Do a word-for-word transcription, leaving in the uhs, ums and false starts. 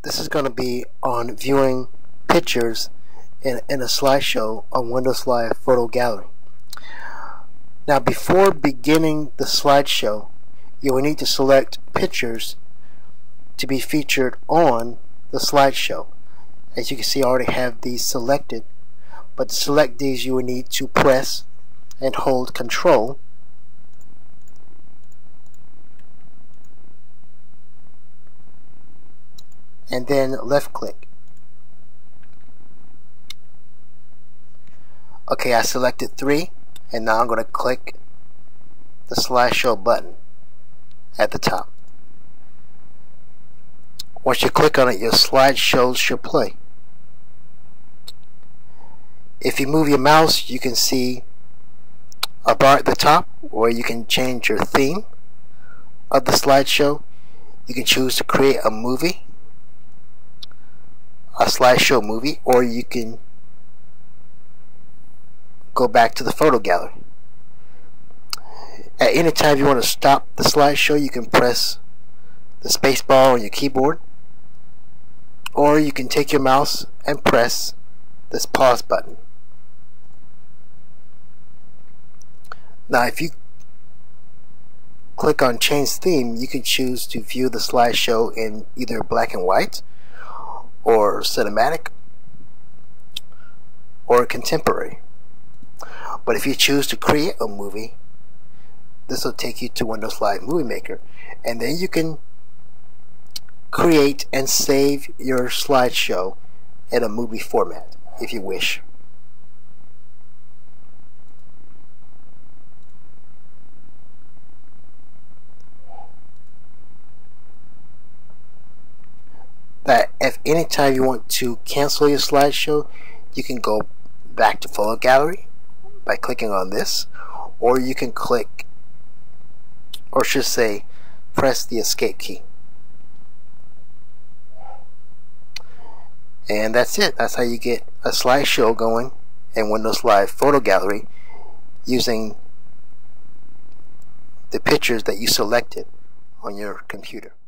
This is going to be on viewing pictures in, in a slideshow on Windows Live Photo Gallery. Now, before beginning the slideshow, you will need to select pictures to be featured on the slideshow. As you can see, I already have these selected, but to select these you will need to press and hold Control and then left click. Okay, I selected three, and now I'm going to click the slideshow button at the top. Once you click on it, your slideshow should play. If you move your mouse, you can see a bar at the top where you can change your theme of the slideshow. You can choose to create a movie, a slideshow movie, or you can go back to the photo gallery. At any time you want to stop the slideshow, you can press the space bar on your keyboard, or you can take your mouse and press this pause button. Now, if you click on change theme, you can choose to view the slideshow in either black and white, or cinematic, or contemporary. But if you choose to create a movie, this will take you to Windows Live Movie Maker, and then you can create and save your slideshow in a movie format if you wish. That if any time you want to cancel your slideshow, you can go back to Photo Gallery by clicking on this, or you can click, or should say press the escape key. And that's it. That's how you get a slideshow going in Windows Live Photo Gallery using the pictures that you selected on your computer.